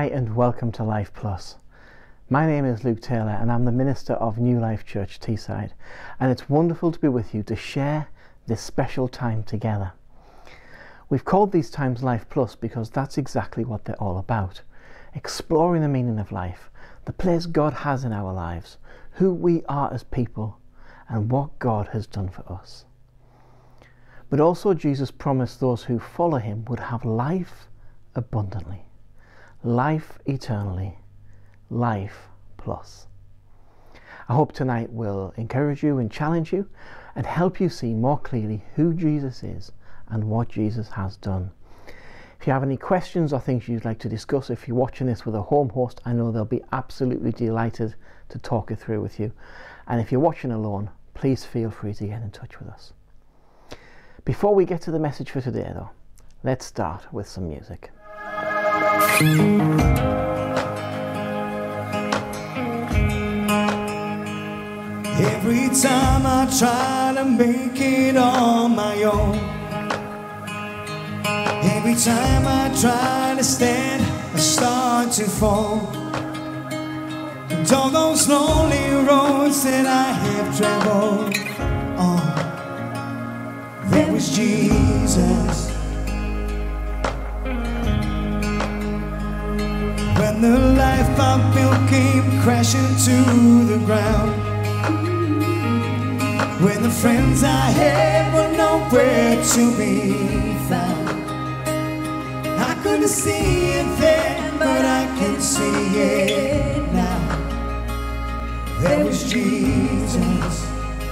Hi and welcome to Life Plus. My name is Luke Taylor and I'm the minister of New Life Church Teesside, and it's wonderful to be with you to share this special time together. We've called these times Life Plus because that's exactly what they're all about. Exploring the meaning of life, the place God has in our lives, who we are as people, and what God has done for us. But also Jesus promised those who follow him would have life abundantly, life eternally, life plus. I hope tonight will encourage you and challenge you and help you see more clearly who Jesus is and what Jesus has done. If you have any questions or things you'd like to discuss, if you're watching this with a home host, I know they'll be absolutely delighted to talk it through with you. And if you're watching alone, please feel free to get in touch with us. Before we get to the message for today though, let's start with some music. Every time I try to make it on my own, every time I try to stand, I start to fall. And all those lonely roads that I have traveled on, there was Jesus. When the life I built came crashing to the ground, when the friends I had were nowhere to be found, I couldn't see it then, but I can see it now. There was Jesus.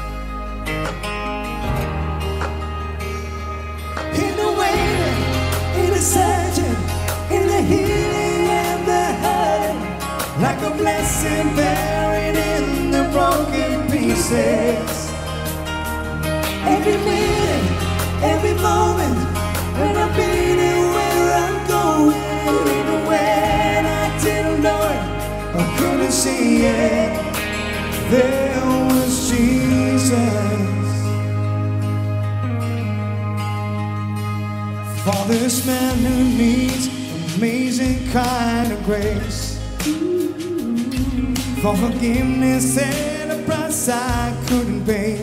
In the waiting, in the searching, in the healing and the hurting, like a blessing buried in the broken pieces. Every minute, every moment, when I've been and where I'm going, even when I didn't know it, I couldn't see it, there was Jesus. For this man who needs amazing kind of grace, for forgiveness and a price I couldn't pay.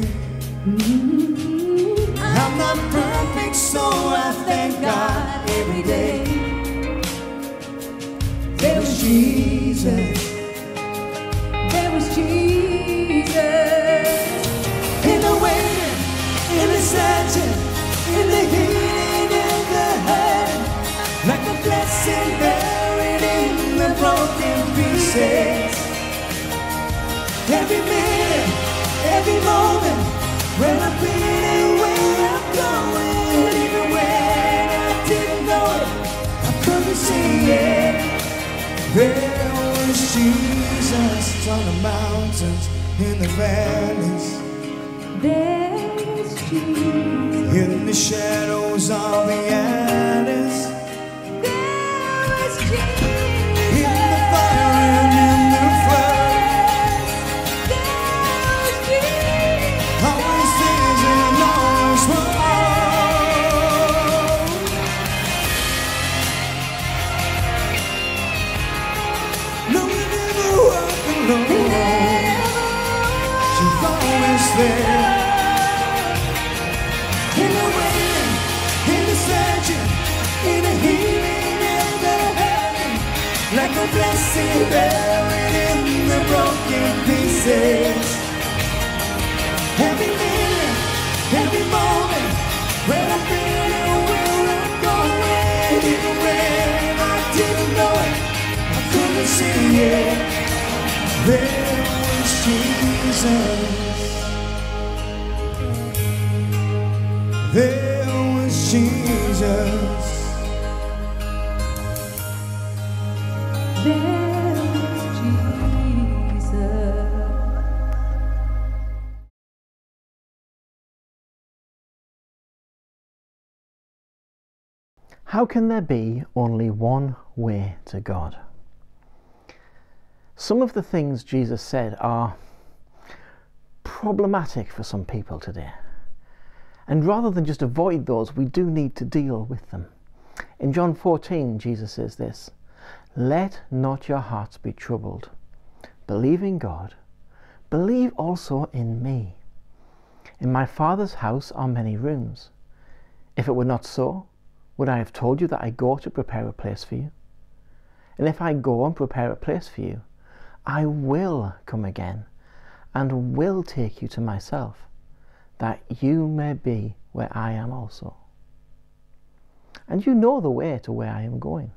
I'm not perfect, so I thank God every day. There was Jesus. There was Jesus. In the waiting, in the searching, in the healing and the hurting, like a blessing buried in the broken pieces. Every minute, every moment, when I'm feeling where I'm going, even when I didn't know it, I couldn't see it. There was Jesus on the mountains, in the valleys. There was Jesus. In the shadows of the alleys. There was Jesus. In the fire and in the flood. In the waiting, in the searching, in the healing and the hurting, like a blessing buried in the broken pieces. Every minute, every moment, when I'm feeling where I'm going, even when I didn't know it, I couldn't see it. There was Jesus. There was Jesus. There was Jesus. How can there be only one way to God? Some of the things Jesus said are problematic for some people today. And rather than just avoid those, we do need to deal with them. In John 14, Jesus says this, Let not your hearts be troubled. Believe in God. Believe also in me. In my Father's house are many rooms. If it were not so, would I have told you that I go to prepare a place for you? And if I go and prepare a place for you, I will come again and will take you to myself, that you may be where I am also. And you know the way to where I am going.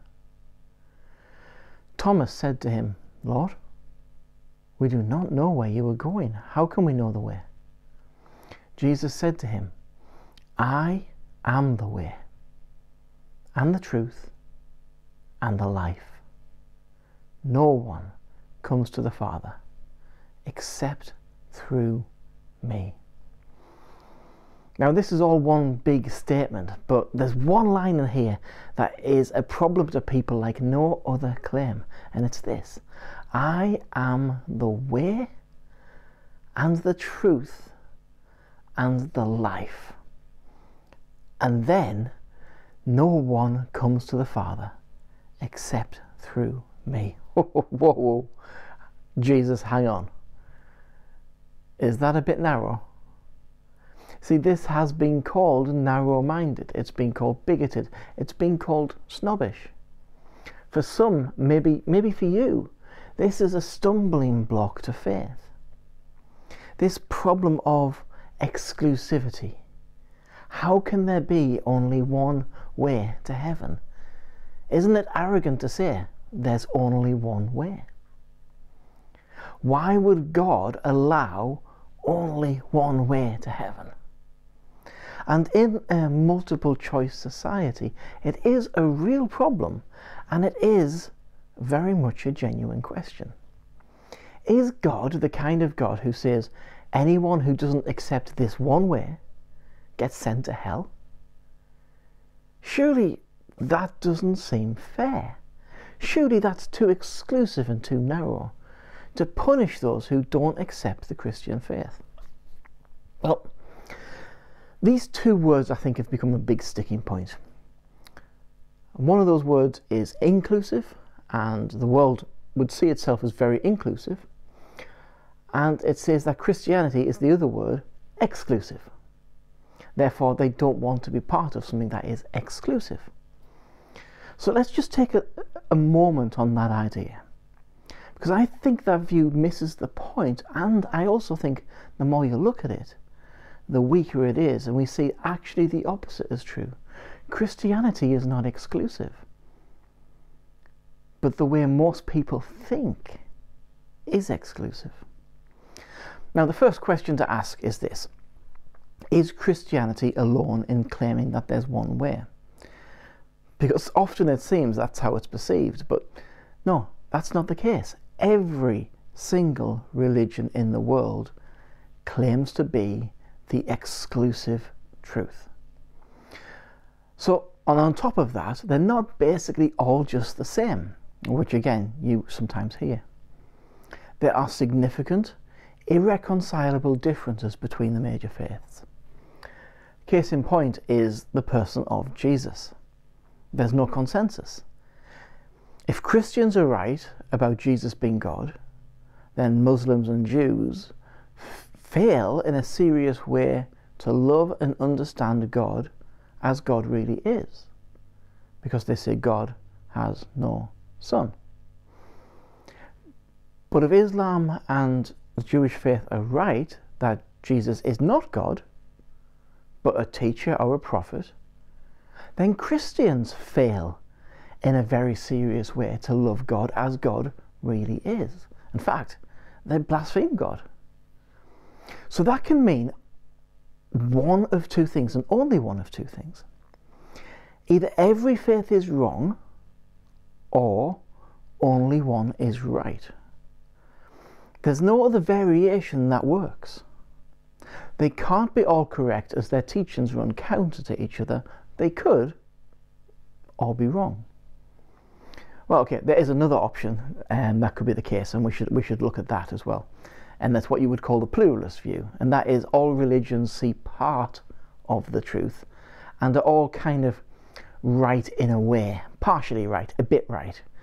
Thomas said to him, Lord, we do not know where you are going. How can we know the way? Jesus said to him, I am the way, and the truth, and the life. No one comes to the Father except through me. Now, this is all one big statement, but there's one line in here that is a problem to people like no other claim, and it's this: I am the way and the truth and the life. And then no one comes to the Father except through me. Whoa, whoa, whoa. Jesus, hang on. Is that a bit narrow? See, this has been called narrow-minded. It's been called bigoted. It's been called snobbish. For some, maybe for you, this is a stumbling block to faith. This problem of exclusivity. How can there be only one way to heaven? Isn't it arrogant to say there's only one way? Why would God allow only one way to heaven? And in a multiple choice society, it is a real problem, and it is very much a genuine question. Is God the kind of God who says anyone who doesn't accept this one way gets sent to hell? Surely that doesn't seem fair. Surely that's too exclusive and too narrow to punish those who don't accept the Christian faith. Well, these two words, I think, have become a big sticking point. One of those words is inclusive, and the world would see itself as very inclusive. And it says that Christianity is the other word, exclusive. Therefore, they don't want to be part of something that is exclusive. So let's just take a moment on that idea, because I think that view misses the point, and I also think the more you look at it, the weaker it is, and we see actually the opposite is true. Christianity is not exclusive, but the way most people think is exclusive. Now, the first question to ask is this: is Christianity alone in claiming that there's one way? Because often it seems that's how it's perceived, but no, that's not the case. Every single religion in the world claims to be the exclusive truth. So, on top of that, they're not basically all just the same, which again, you sometimes hear. There are significant, irreconcilable differences between the major faiths. Case in point is the person of Jesus. There's no consensus. If Christians are right about Jesus being God, then Muslims and Jews fail in a serious way to love and understand God as God really is, because they say God has no son. But if Islam and the Jewish faith are right that Jesus is not God, but a teacher or a prophet, then Christians fail in a very serious way to love God as God really is. In fact, they blaspheme God. So that can mean one of two things, and only one of two things. Either every faith is wrong, or only one is right. There's no other variation that works. They can't be all correct as their teachings run counter to each other. They could all be wrong. Well, okay, there is another option, and that could be the case, and we should look at that as well. And that's what you would call the pluralist view, and that is all religions see part of the truth and are all kind of right in a way, partially right, a bit right.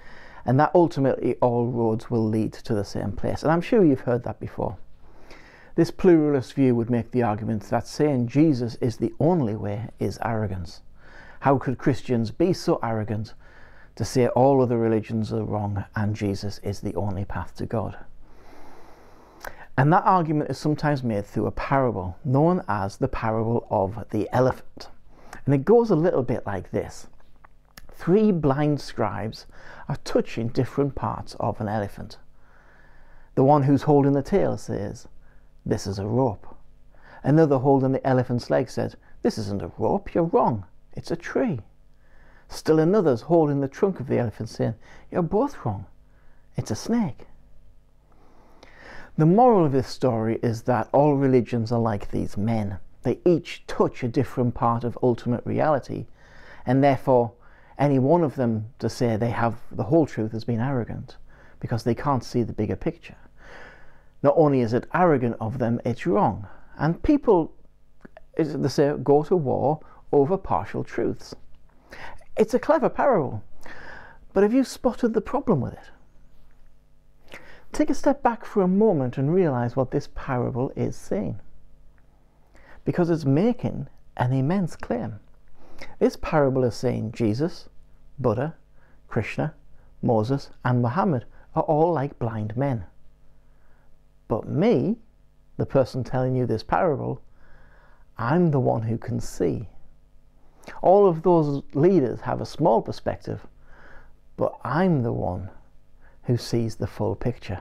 and that ultimately all roads will lead to the same place. And I'm sure you've heard that before. This pluralist view would make the argument that saying Jesus is the only way is arrogance. How could Christians be so arrogant to say all other religions are wrong and Jesus is the only path to God? And that argument is sometimes made through a parable known as the parable of the elephant. And it goes a little bit like this. 3 blind scribes are touching different parts of an elephant. The one who's holding the tail says, "This is a rope." Another holding the elephant's leg said, "This isn't a rope, you're wrong, it's a tree." Still another's holding the trunk of the elephant saying, "You're both wrong, it's a snake." The moral of this story is that all religions are like these men. They each touch a different part of ultimate reality, and therefore any one of them to say they have the whole truth has been arrogant, because they can't see the bigger picture. Not only is it arrogant of them, it's wrong. And people, they say, go to war over partial truths. It's a clever parable, but have you spotted the problem with it? Take a step back for a moment and realize what this parable is saying, because it's making an immense claim. This parable is saying Jesus, Buddha, Krishna, Moses, and Muhammad are all like blind men. But me, the person telling you this parable, I'm the one who can see. All of those leaders have a small perspective, but I'm the one who sees the full picture.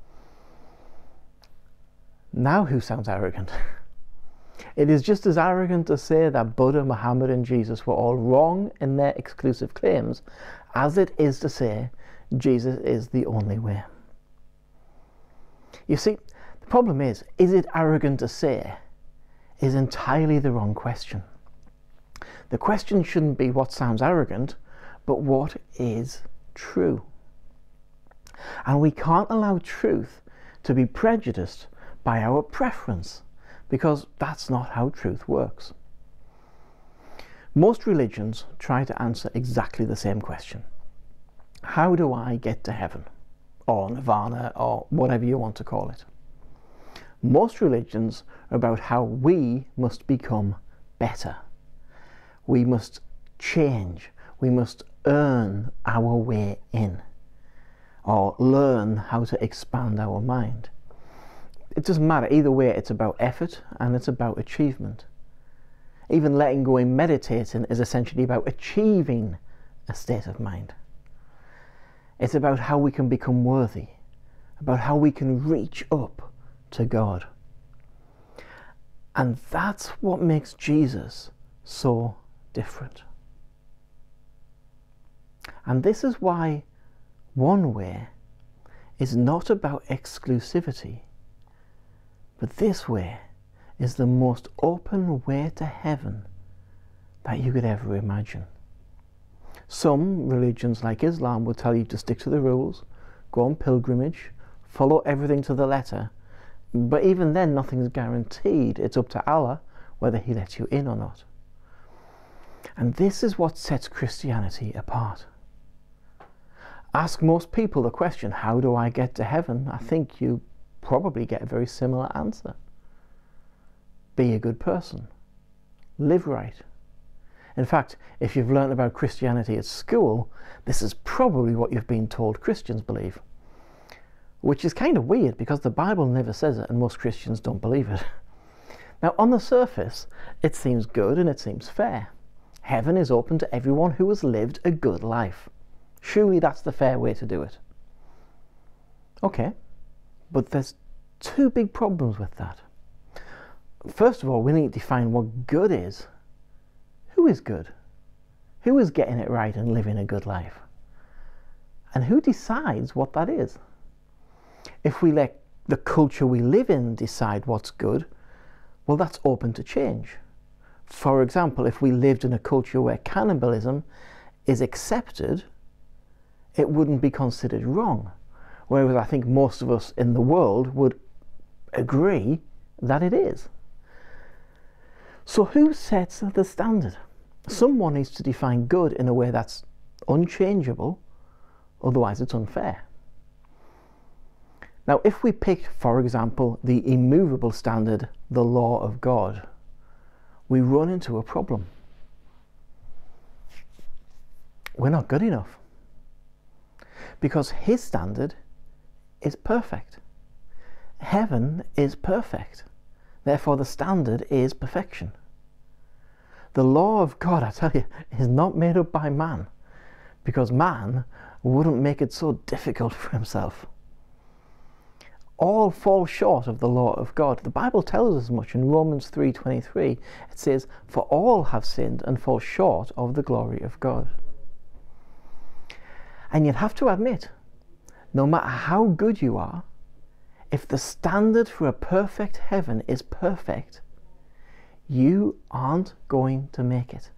Now who sounds arrogant? It is just as arrogant to say that Buddha, Muhammad, and Jesus were all wrong in their exclusive claims as it is to say Jesus is the only way. You see, the problem is it arrogant to say is entirely the wrong question. The question shouldn't be what sounds arrogant, but what is true. And we can't allow truth to be prejudiced by our preference, because that's not how truth works. Most religions try to answer exactly the same question. How do I get to heaven? Or nirvana, or whatever you want to call it. Most religions are about how we must become better. We must change. We must earn our way in, or learn how to expand our mind. It doesn't matter. Either way, it's about effort and it's about achievement. Even letting go and meditating is essentially about achieving a state of mind. It's about how we can become worthy, about how we can reach up to God. And that's what makes Jesus so different. And this is why one way is not about exclusivity, but this way is the most open way to heaven that you could ever imagine. Some religions like Islam will tell you to stick to the rules, go on pilgrimage, follow everything to the letter, but even then nothing's guaranteed. It's up to Allah whether He lets you in or not. And this is what sets Christianity apart. Ask most people the question, how do I get to heaven? I think you probably get a very similar answer. Be a good person. Live right. In fact, if you've learned about Christianity at school, this is probably what you've been told Christians believe. Which is kind of weird because the Bible never says it and most Christians don't believe it. Now, on the surface, it seems good and it seems fair. Heaven is open to everyone who has lived a good life. Surely that's the fair way to do it. Okay, but there's 2 big problems with that. First of all, we need to define what good is. Who is good? Who is getting it right and living a good life? And who decides what that is? If we let the culture we live in decide what's good, well, that's open to change. For example, if we lived in a culture where cannibalism is accepted, it wouldn't be considered wrong. Whereas I think most of us in the world would agree that it is. So who sets the standard? Someone needs to define good in a way that's unchangeable, Otherwise, it's unfair. Now, if we pick, for example, the immovable standard, the law of God, we run into a problem. We're not good enough. Because his standard is perfect. Heaven is perfect. Therefore, the standard is perfection. The law of God, I tell you, is not made up by man, because man wouldn't make it so difficult for himself. All fall short of the law of God. The Bible tells us as much in Romans 3:23. It says, "For all have sinned and fall short of the glory of God." And you'd have to admit, no matter how good you are, if the standard for a perfect heaven is perfect, you aren't going to make it.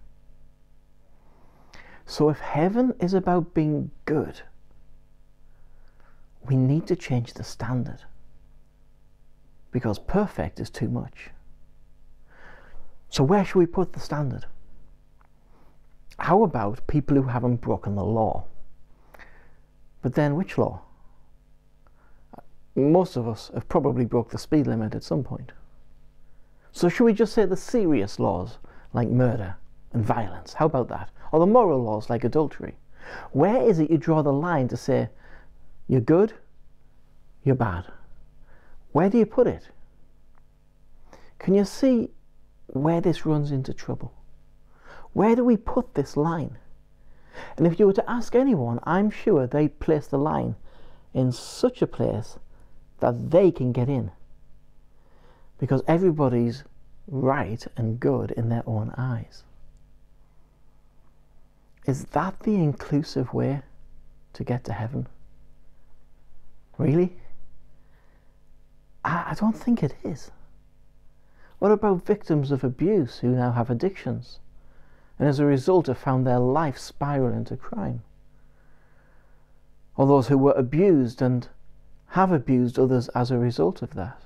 So if heaven is about being good, we need to change the standard, because perfect is too much. So where should we put the standard? How about people who haven't broken the law? But then which law? Most of us have probably broke the speed limit at some point. So should we just say the serious laws like murder and violence? How about that? Or the moral laws like adultery? Where is it you draw the line to say you're good, you're bad? Where do you put it? Can you see where this runs into trouble? Where do we put this line? And if you were to ask anyone, I'm sure they'd place the line in such a place that they can get in, because everybody's right and good in their own eyes. Is that the inclusive way to get to heaven? Really? I don't think it is. What about victims of abuse who now have addictions, and as a result have found their life spiral into crime? Or those who were abused and have abused others as a result of that?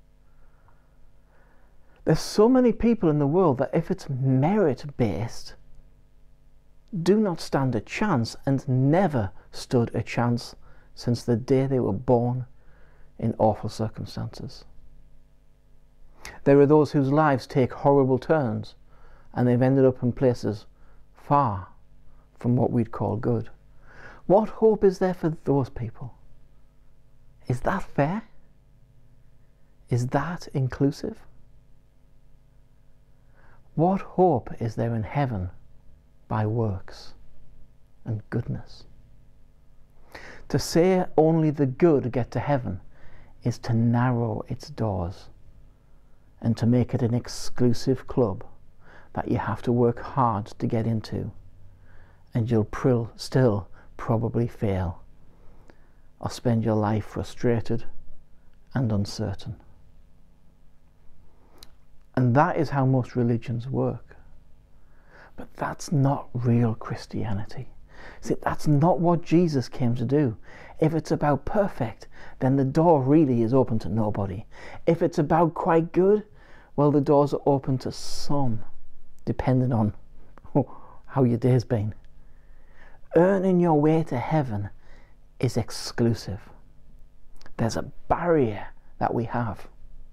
There's so many people in the world that if it's merit-based, do not stand a chance and never stood a chance since the day they were born in awful circumstances. There are those whose lives take horrible turns and they've ended up in places far from what we'd call good. What hope is there for those people? Is that fair? Is that inclusive? What hope is there in heaven by works and goodness? To say only the good get to heaven is to narrow its doors and to make it an exclusive club that you have to work hard to get into, and you'll still probably fail or spend your life frustrated and uncertain. And that is how most religions work. But that's not real Christianity. See, that's not what Jesus came to do. If it's about perfect, then the door really is open to nobody. If it's about quite good, well, the doors are open to some, depending on how your day's been. Earning your way to heaven is exclusive. There's a barrier that we have.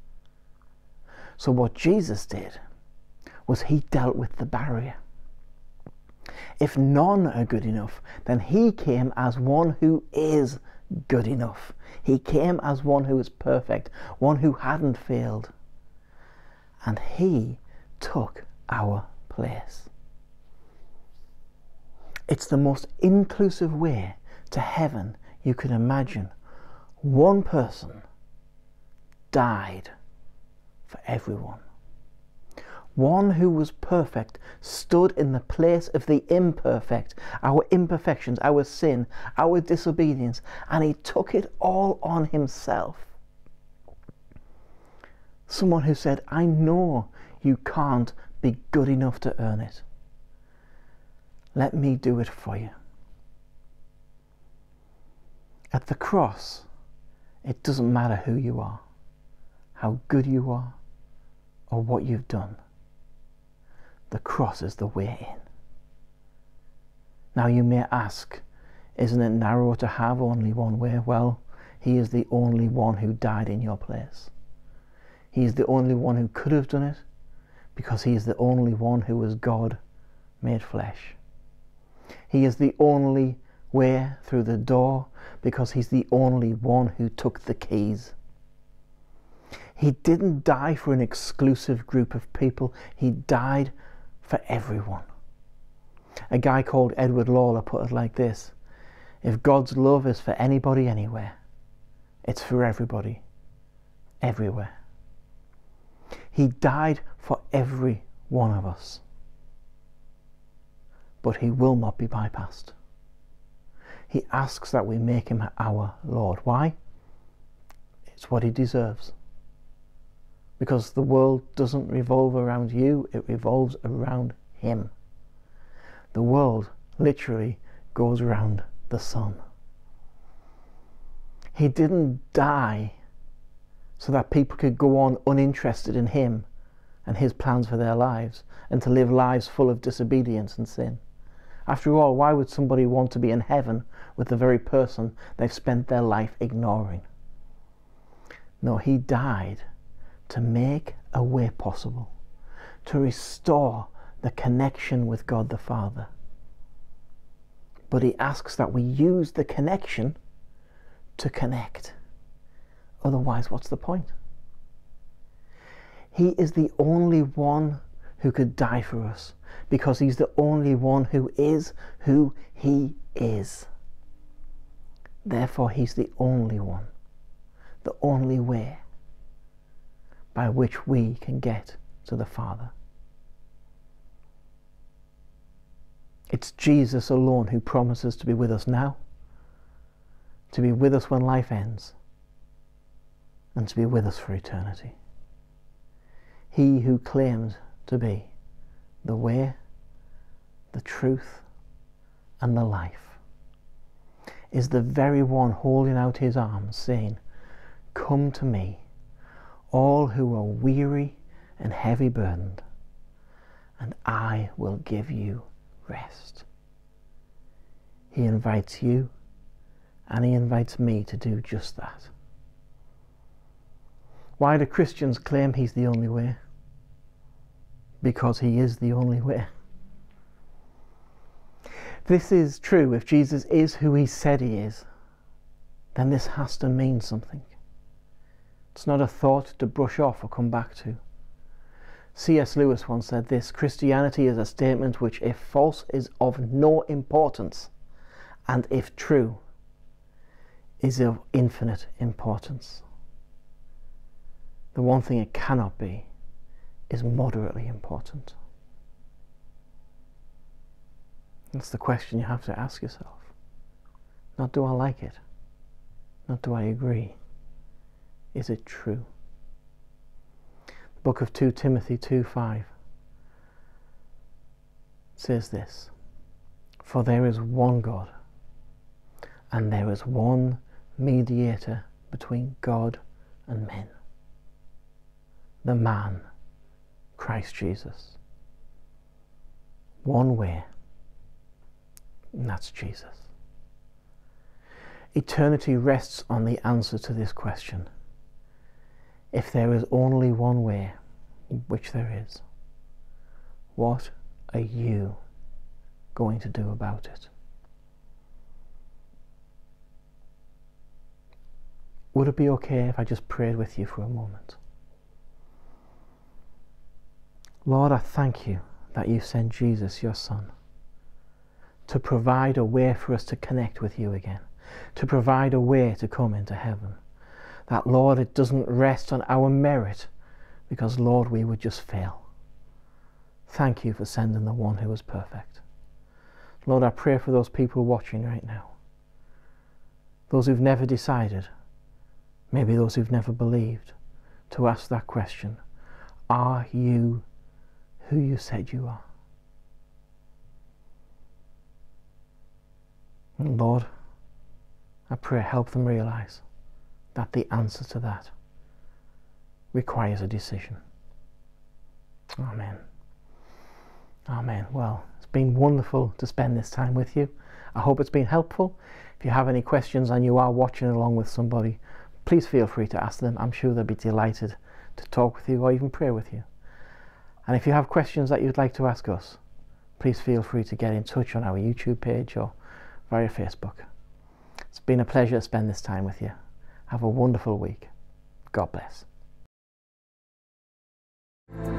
So what Jesus did was he dealt with the barrier. If none are good enough, then he came as one who is good enough. He came as one who is perfect, one who hadn't failed. And he took our place. It's the most inclusive way to heaven you could imagine. One person died for everyone. One who was perfect stood in the place of the imperfect, our imperfections, our sin, our disobedience, and he took it all on himself. Someone who said, I know you can't be good enough to earn it. Let me do it for you. At the cross, it doesn't matter who you are, how good you are, or what you've done. The cross is the way in. Now you may ask, Isn't it narrow to have only one way? Well, he is the only one who died in your place. He is the only one who could have done it, because he is the only one who was God made flesh. He is the only way through the door, because he's the only one who took the keys. He didn't die for an exclusive group of people. He died for everyone. A guy called Edward Lawler put it like this: if God's love is for anybody anywhere, it's for everybody, everywhere. He died for every one of us. But he will not be bypassed. He asks that we make him our Lord. Why? It's what he deserves. Because the world doesn't revolve around you, it revolves around him. The world literally goes around the sun. He didn't die so that people could go on uninterested in him and his plans for their lives, and to live lives full of disobedience and sin. After all, why would somebody want to be in heaven with the very person they've spent their life ignoring? No, he died to make a way possible, to restore the connection with God the Father. But he asks that we use the connection to connect. Otherwise, what's the point? He is the only one who could die for us, because he's the only one who is who he is. Therefore, he's the only one, the only way by which we can get to the Father. It's Jesus alone who promises to be with us now, to be with us when life ends, and to be with us for eternity. He who claims to be the way, the truth, and the life is the very one holding out his arms, saying, "Come to me, all who are weary and heavy burdened, and I will give you rest." He invites you, and he invites me to do just that. Why do Christians claim he's the only way? Because he is the only way. If this is true, if Jesus is who he said he is, then this has to mean something. It's not a thought to brush off or come back to. C.S. Lewis once said this: Christianity is a statement which, if false, is of no importance, and if true, is of infinite importance. The one thing it cannot be is moderately important. That's the question you have to ask yourself. Not do I like it, not do I agree. Is it true? The book of 2 Timothy 2:5 says this: For there is one God, and there is one mediator between God and men, the man, Christ Jesus. One way, and that's Jesus. Eternity rests on the answer to this question. If there is only one way, which there is, what are you going to do about it? Would it be okay if I just prayed with you for a moment? Lord, I thank you that you sent Jesus, your Son, to provide a way for us to connect with you again, to provide a way to come into heaven. That, Lord, it doesn't rest on our merit, because, Lord, we would just fail. Thank you for sending the one who was perfect. Lord, I pray for those people watching right now, those who've never decided, maybe those who've never believed, to ask that question: are you who you said you are? And Lord, I pray, help them realize that the answer to that requires a decision. Amen. Amen. Well, it's been wonderful to spend this time with you. I hope it's been helpful. If you have any questions and you are watching along with somebody, please feel free to ask them. I'm sure they'll be delighted to talk with you or even pray with you. And if you have questions that you'd like to ask us, please feel free to get in touch on our YouTube page or via Facebook. It's been a pleasure to spend this time with you. Have a wonderful week. God bless.